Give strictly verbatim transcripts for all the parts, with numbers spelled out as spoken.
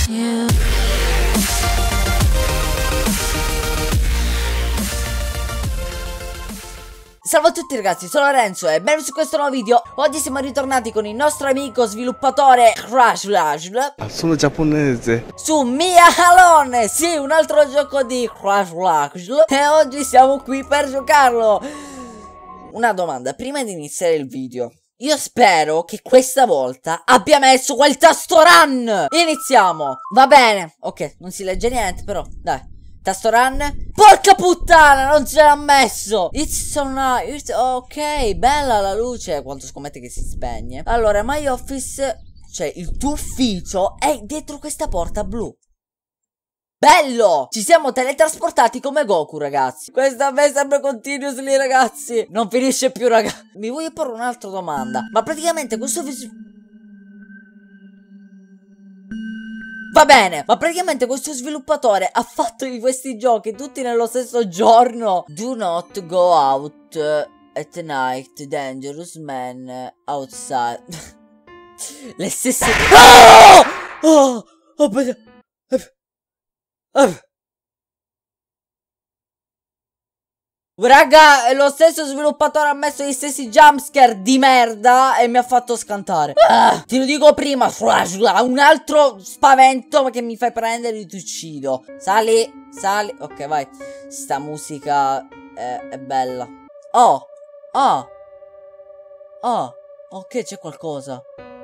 you. Salve a tutti ragazzi, sono Lorenzo e benvenuti su questo nuovo video. Oggi siamo ritornati con il nostro amico sviluppatore Crash Lash. Sono giapponese. Su Mia Alone, sì, un altro gioco di Crash Lash. E oggi siamo qui per giocarlo. Una domanda, prima di iniziare il video. Io spero che questa volta abbia messo quel tasto run. Iniziamo. Va bene, ok, non si legge niente però, dai. Tasto run. Porca puttana, non ce l'ha messo. It's so nice. Ok, bella la luce. Quanto scommette che si spegne. Allora, my office, cioè il tuo ufficio è dietro questa porta blu. Bello! Ci siamo teletrasportati come Goku, ragazzi. Questa a me sembra continuously, ragazzi. Non finisce più, ragazzi. Mi voglio porre un'altra domanda. Ma praticamente questo... Va bene, ma praticamente questo sviluppatore ha fatto questi giochi tutti nello stesso giorno. Do not go out at night, dangerous man outside. Le stesse... Oh! Oh! Oh, but... oh. Raga, lo stesso sviluppatore ha messo gli stessi jumpscare di merda e mi ha fatto scantare. Ah, ti lo dico prima, un altro spavento che mi fai prendere e ti uccido. Sali, sali. Ok, vai. Sta musica è, è bella. Oh, oh, oh, ok, c'è qualcosa.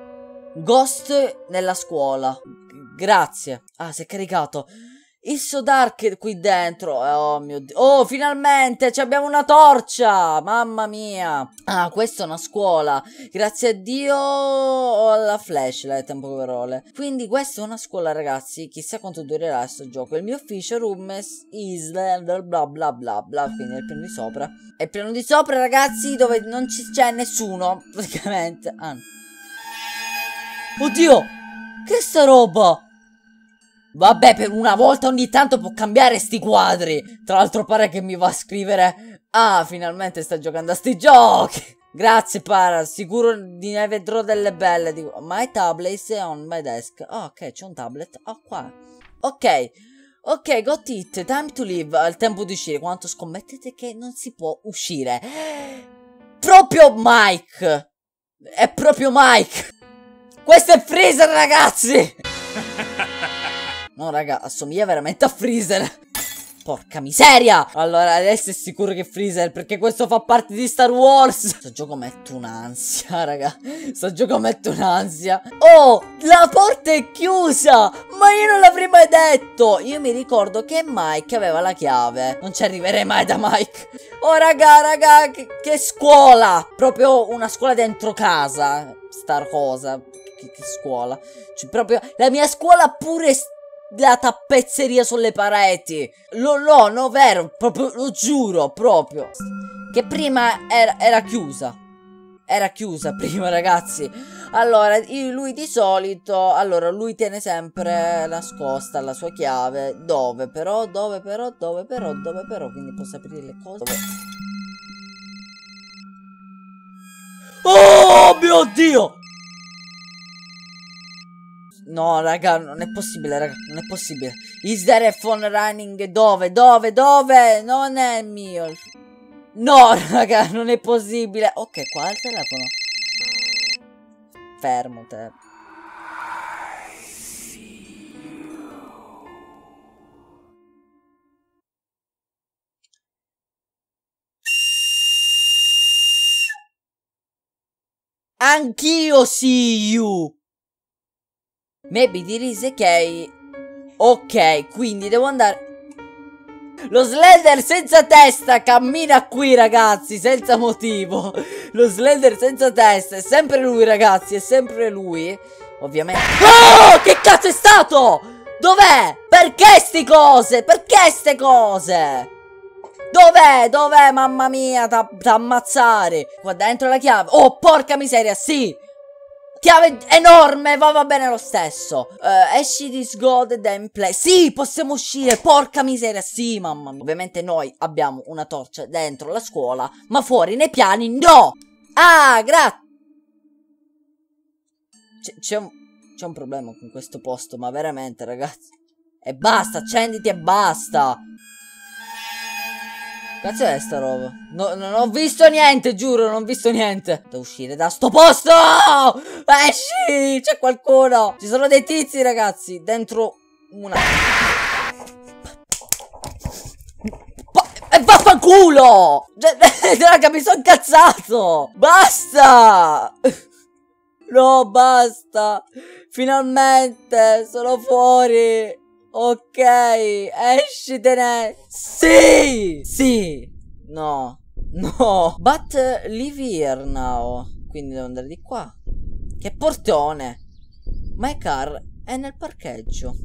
Ghost nella scuola. Grazie. Ah, si è caricato. It's so dark qui dentro. Oh mio Dio. Oh, finalmente abbiamo una torcia. Mamma mia. Ah, questa è una scuola. Grazie a Dio ho alla flashlight in poche parole. Quindi questa è una scuola, ragazzi. Chissà quanto durerà questo gioco. Il mio ufficio room is bla bla bla bla bla. Quindi è il piano di sopra. È il piano di sopra, ragazzi, dove non c'è nessuno praticamente. Ah. Oddio, che sta roba? Vabbè, per una volta ogni tanto può cambiare sti quadri. Tra l'altro pare che mi va a scrivere: ah, finalmente sta giocando a sti giochi. Grazie Para, sicuro ne vedrò delle belle. Dico, my tablet is on my desk. Oh, ok, c'è un tablet. Oh, qua. Ok, ok, got it, time to leave. È il tempo di uscire. Quanto scommettete che non si può uscire? Proprio Mike. È proprio Mike. Questo è Freezer, ragazzi. No, raga, assomiglia veramente a Freezer. Porca miseria. Allora, adesso è sicuro che è Freezer, perché questo fa parte di Star Wars. Sto gioco mette un'ansia, raga. Sto gioco mette un'ansia. Oh, la porta è chiusa. Ma io non l'avrei mai detto. Io mi ricordo che Mike aveva la chiave. Non ci arriverei mai da Mike. Oh, raga, raga, che, che scuola. Proprio una scuola dentro casa. Sta cosa. Che, che scuola. Cioè, proprio la mia scuola pure... la tappezzeria sulle pareti. Lo, no, no, vero, proprio, lo giuro, proprio. Che prima era, era chiusa. Era chiusa prima, ragazzi. Allora, io, lui di solito, allora, lui tiene sempre nascosta la sua chiave. Dove però, dove però, dove però, dove però. Quindi posso aprire le cose. Dove... Oh mio Dio! No, raga, non è possibile, raga, non è possibile. Is there a phone running? Dove, dove, dove? Non è mio. No, raga, non è possibile. Ok, qua è il telefono. Fermo, te. Anch'io see you. Maybe there is a key. Ok, quindi devo andare. Lo Slender senza testa cammina qui, ragazzi, senza motivo. Lo Slender senza testa. È sempre lui, ragazzi, è sempre lui. Ovviamente. Oh, che cazzo è stato? Dov'è? Perché sti cose? Perché ste cose? Dov'è? Dov'è, mamma mia? Da ammazzare. Qua dentro la chiave. Oh, porca miseria, sì. Chiave enorme, va, va bene lo stesso. uh, Esci di sgode damn play. Sì, possiamo uscire, porca miseria, sì, mamma mia. Ovviamente noi abbiamo una torcia dentro la scuola, ma fuori nei piani no. Ah, grazie. C'è un... C'è un problema con questo posto, ma veramente, ragazzi. E basta, accenditi e basta. Cazzo è sta roba? No, non ho visto niente, giuro, non ho visto niente. Devo uscire da sto posto! Esci! C'è qualcuno! Ci sono dei tizi, ragazzi, dentro una... E vaffanculo! Raga, mi sono incazzato! Basta! No, basta! Finalmente sono fuori! Ok, escitene! Sì! Sì! No! No! But uh, live here now. Quindi devo andare di qua. Che portone! My car è nel parcheggio.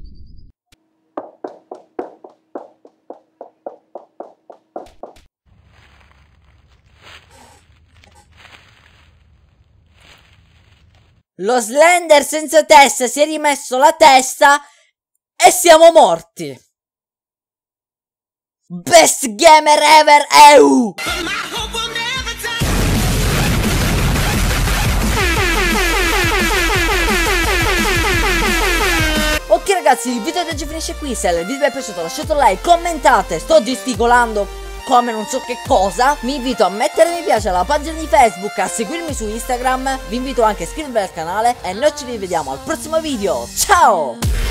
Lo Slender senza testa si è rimesso la testa e siamo morti. Best gamer ever E U. Ok ragazzi, il video di oggi finisce qui. Se il video vi è piaciuto lasciate un like, commentate, sto gesticolando come non so che cosa. Vi invito a mettere mi piace alla pagina di Facebook, a seguirmi su Instagram. Vi invito anche a iscrivervi al canale e noi ci rivediamo al prossimo video. Ciao!